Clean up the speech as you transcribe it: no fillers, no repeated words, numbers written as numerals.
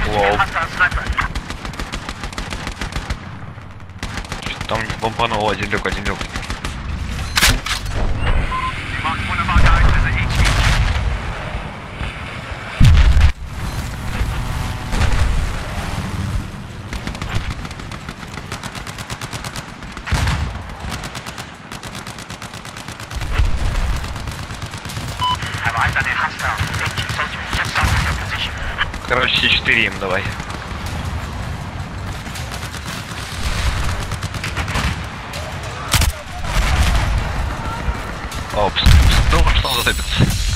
Лол. Там бомбанул один люк. Короче, 4 им давай. Опс. Ну, что он затопится?